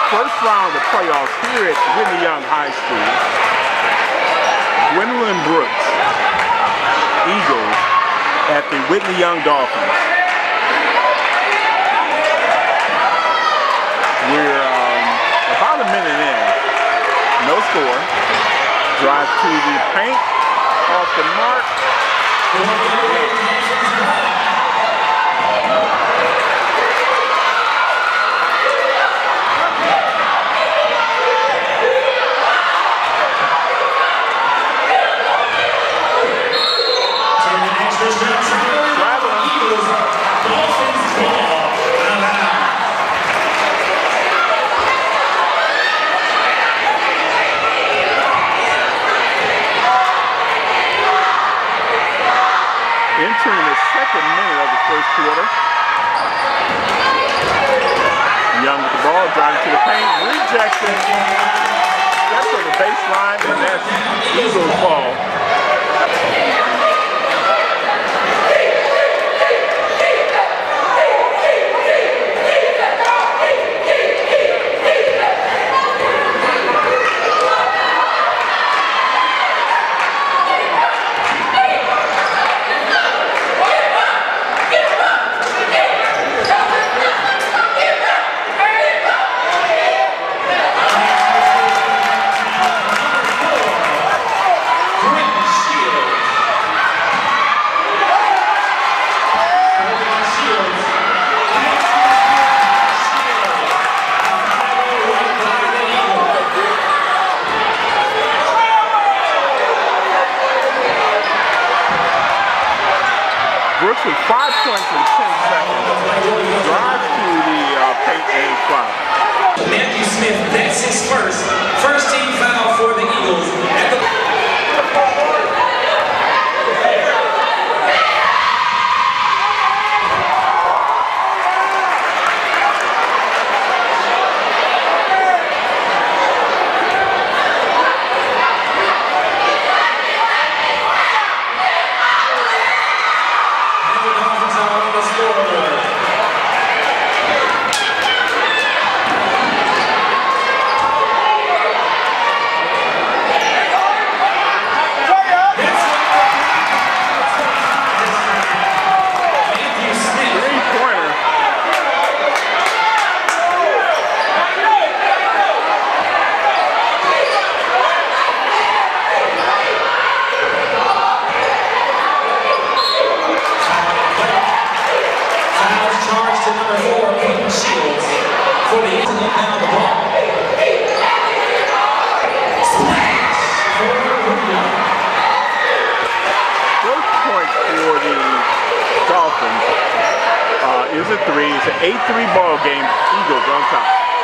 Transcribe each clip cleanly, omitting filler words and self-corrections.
first round of the playoffs here at Whitney Young High School. Gwendolyn Brooks, Eagles, at the Whitney Young Dolphins. We're about a minute in. No score. Drive to the paint. Off the mark. Entering the second minute of the first quarter. Young with the ball, driving to the paint, rejected. That's on the baseline, and that's Eagles ball. Brooks with 5 points in 10 seconds. Drive to the paint and foul. Matthew Smith, that's his first team foul for the Eagles. Dolphins is a 3. It's an 8-3 ball game. Eagles on top.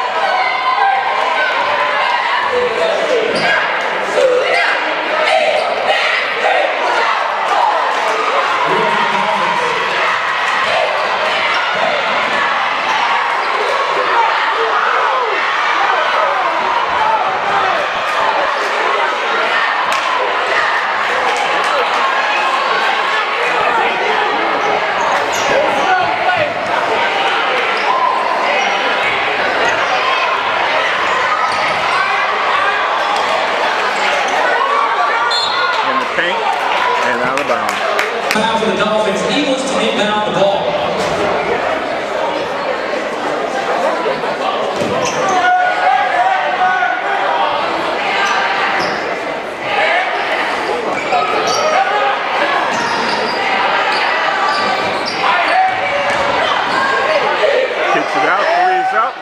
Foul for the Dolphins. Eagles to inbound the ball. Kicks it out, 3 is up.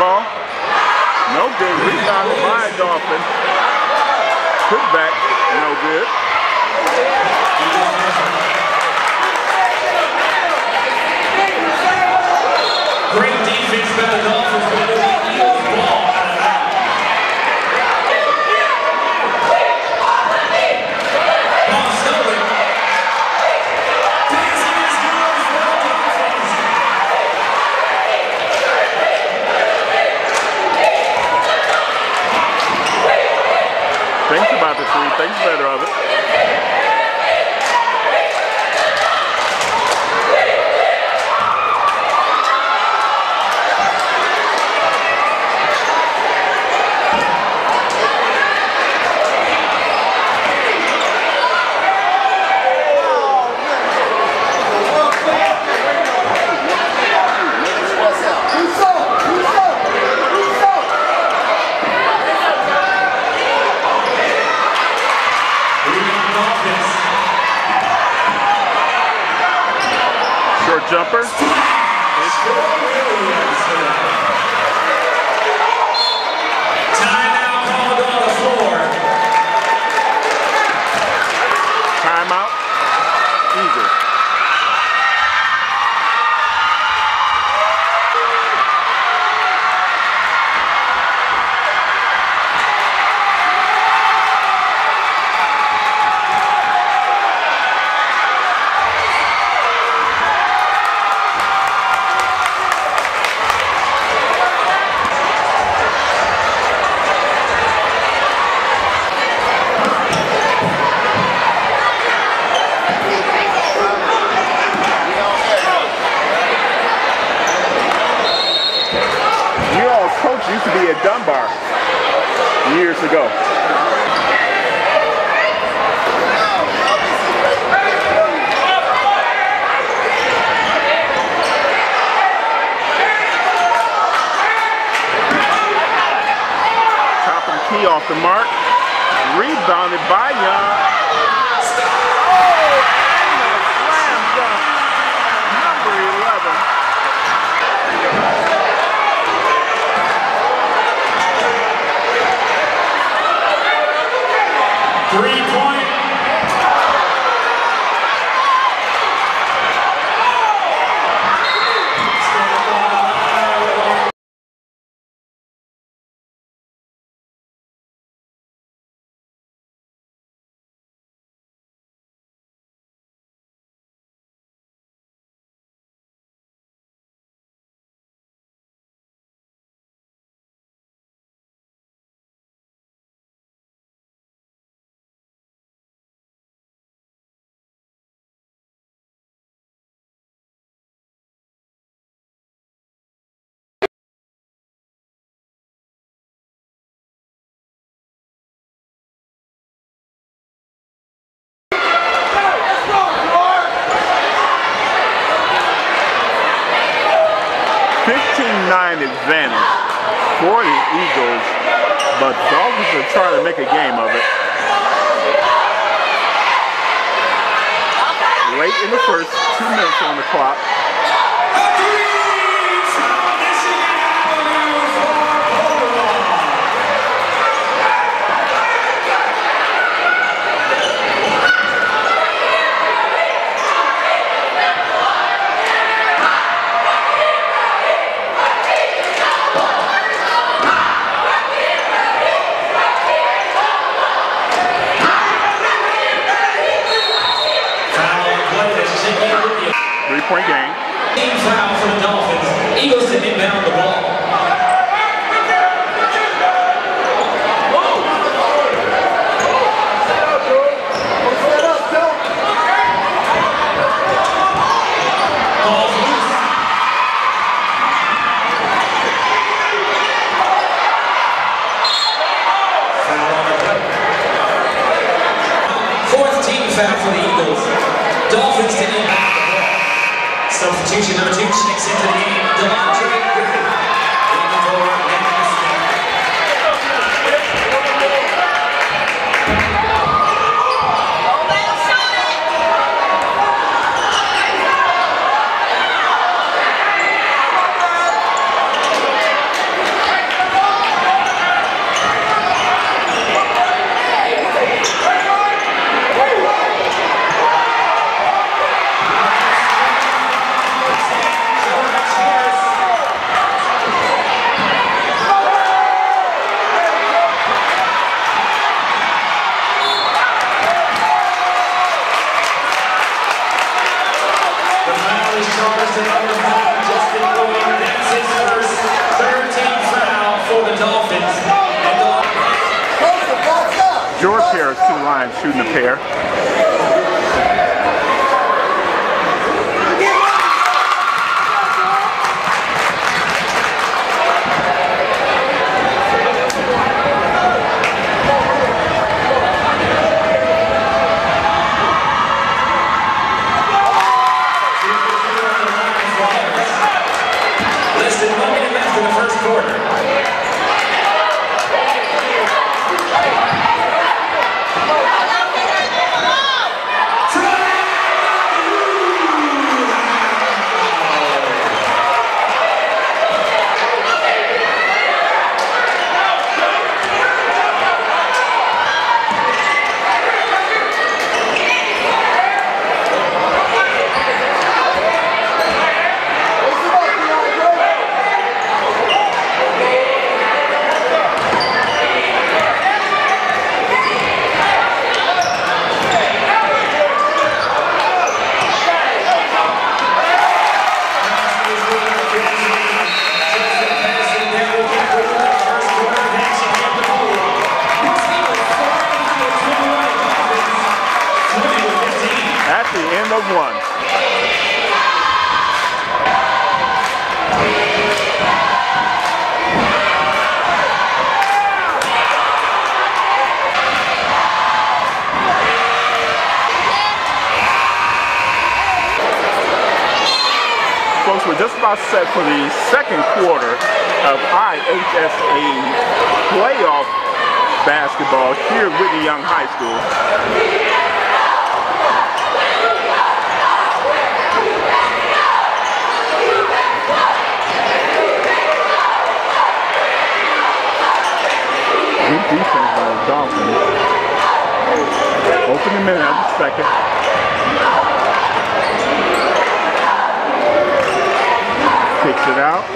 ball. No good. Rebounded by Dolphin. Put back. No good. Great defense by the Dolphins, but it'll be Eagles ball out of that. Ball stolen. Passing is good for the Dolphins. Thinks about the three, thinks better of it. Short jumper. Timeout called on the floor. Timeout. Eagles. Used to be at Dunbar years ago. Top and key off the mark. Rebounded by Young. Oh, and a slam dunk. Number 11. 3-point. Advantage for the Eagles, but Dolphins are trying to make a game of it. Late in the first, 2 minutes on the clock. Three-point game. Team foul for the Dolphins. Eagles to inbound the ball. Ball's loose. Foul on the play. Fourth team foul for the Eagles. Dolphins to inbound. Substitution number 2 checks into the game. first two lines shooting a pair. Less than 1 minute left in the first quarter. At the end of one. Folks, we're just about set for the second quarter of IHSA playoff basketball here at Whitney Young High School. Good defense by the Dolphins. Open the minute of the second. Kicks it out.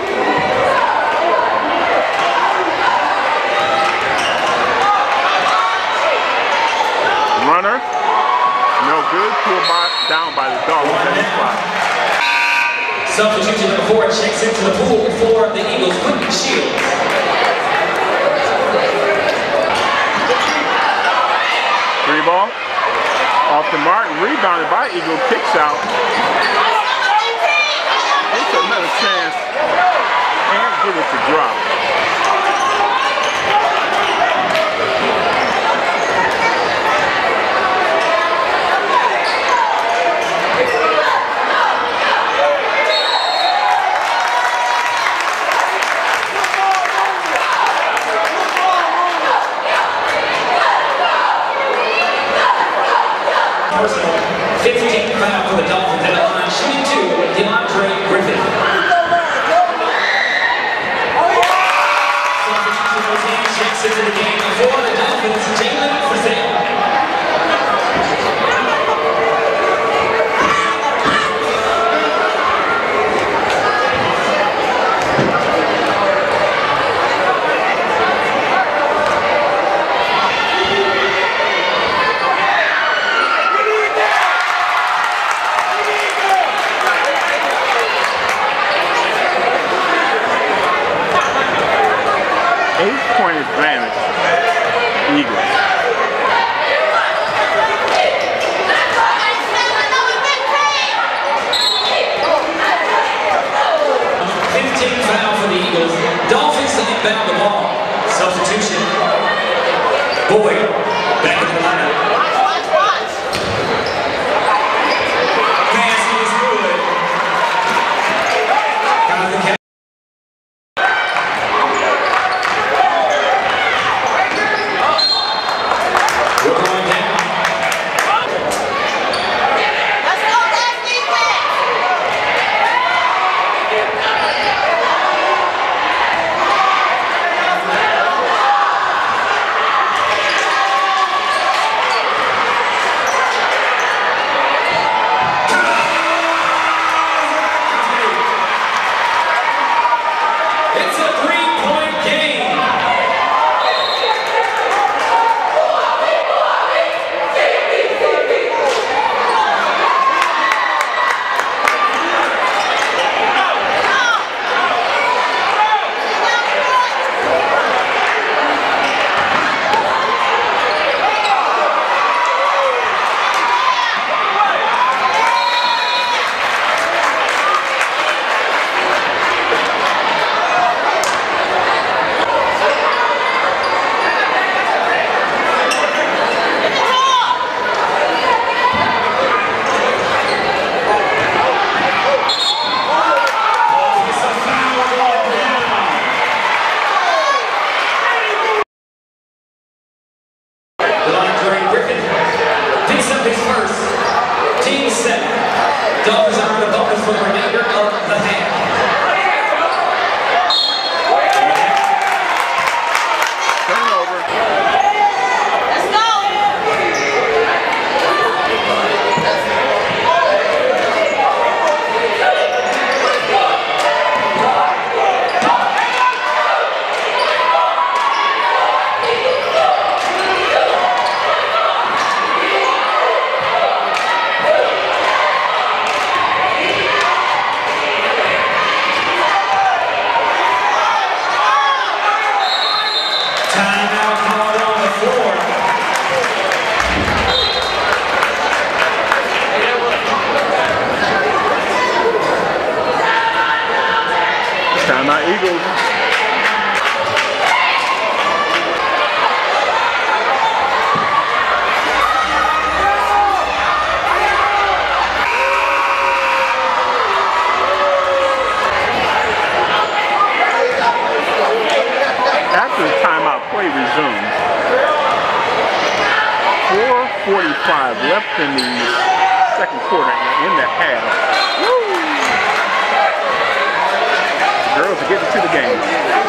Runner. No good. Pulled down by the Dolphins at his spot. Substitution number 4 checks into the pool for the Eagles, Whitney Shields. Free ball. Off to Martin. Rebounded by Eagle. Kicks out. It's another chance. Can't get it to drop. Personal 15th foul for the Dolphins at the line, shooting 2, DeAndre Griffin. Substitution goes in, checks into the game for the Dolphins, Jalen Frizzell. Advantage, Eagles. Foul for the Eagles. Dolphins to inbound the ball. Substitution. Boyd back in the lineup. Pass is good. Got the catch. We're going down. Eagles. After the timeout, play resumes. 4:45 left in the second quarter in the half. Woo! The girls are getting to the game.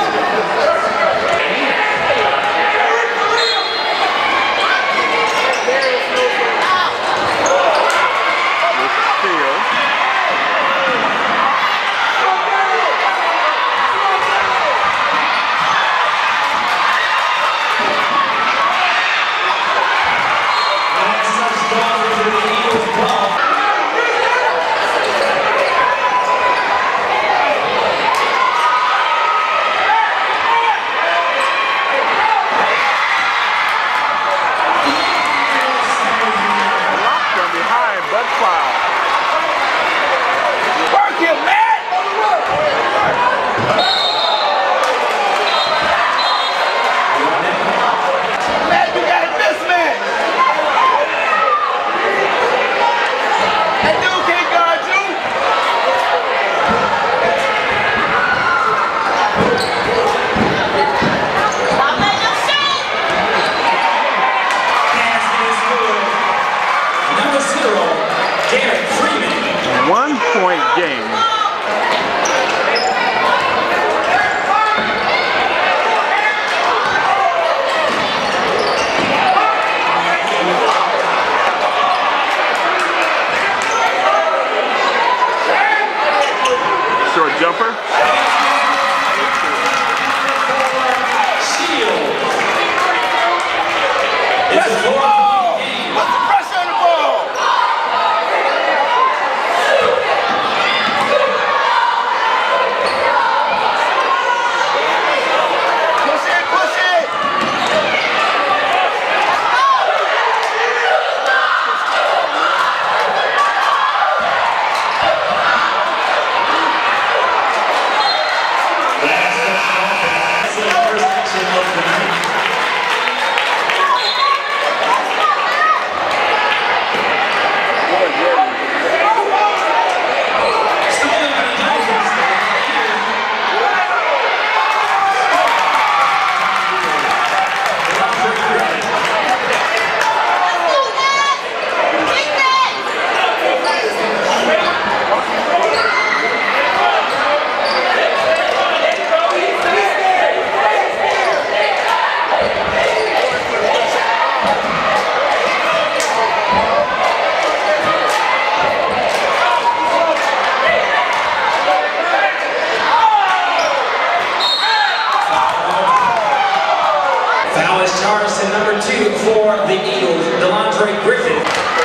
Jumper. Shield. It's a 4-point game. What's the pressure on the ball? Push it, push it. Number 2 for the Eagles, DeLandre Griffin.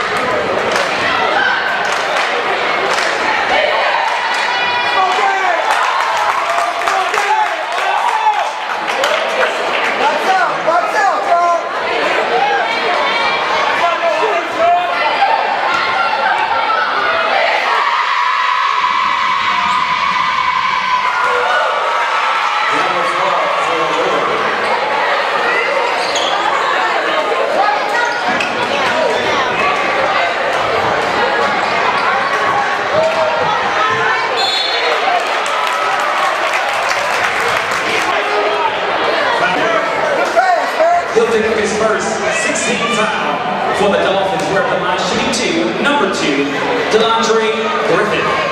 He'll pick up his first 16 foul for the Dolphins. We're at the line shooting 2, number 2, DeLandre Griffin.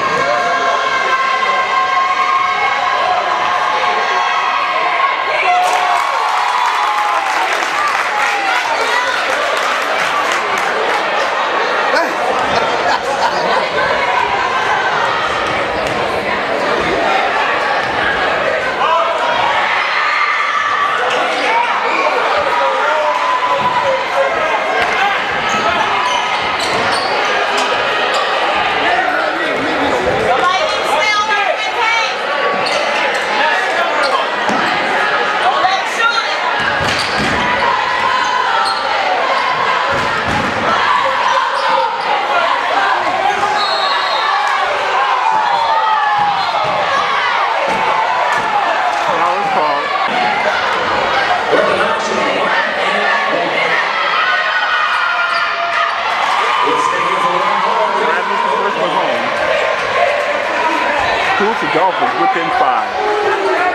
Dolphins within 5.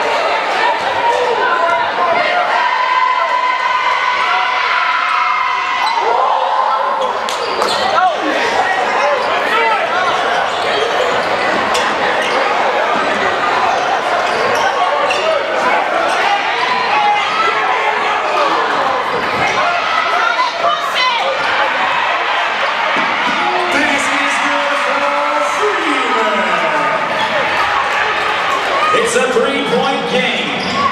It's a 3-point game.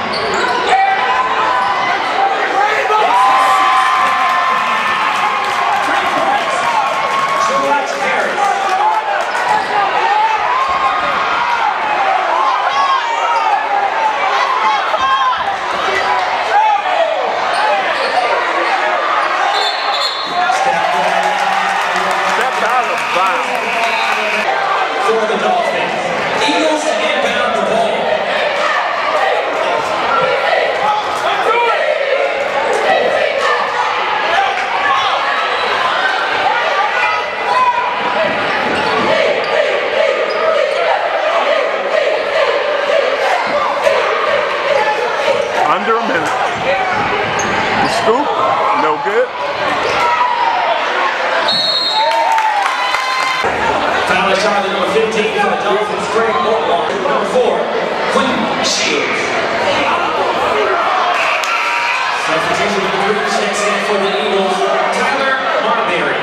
Stepped out of bounds. For the Dolphins, Eagles to inbound the ball. Under a minute. The scoop, no good. Foul is Charlie, number 15 for the Dolphins, Greg Mortwell. Number 4, Whitney Shields. Substitution number 3 checks in for the Eagles, Tyler Marbury.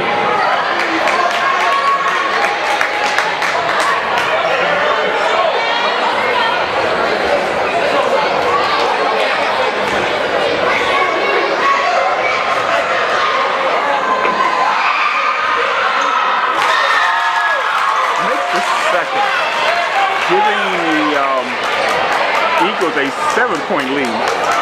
Second, giving the Eagles a 7-point lead.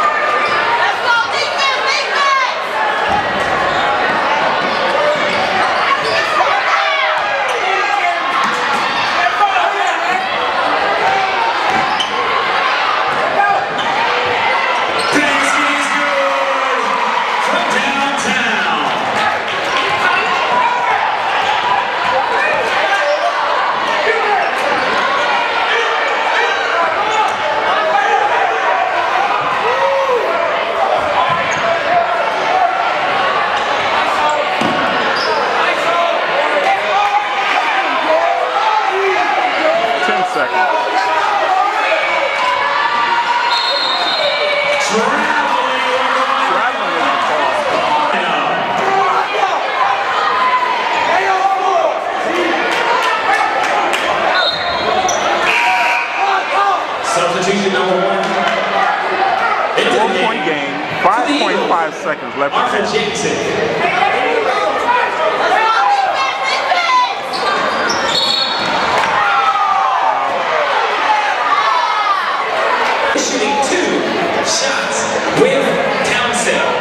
Substitution number 1. 4-point game, 5.5 seconds left in the game. Shooting 2 shots with Townsend.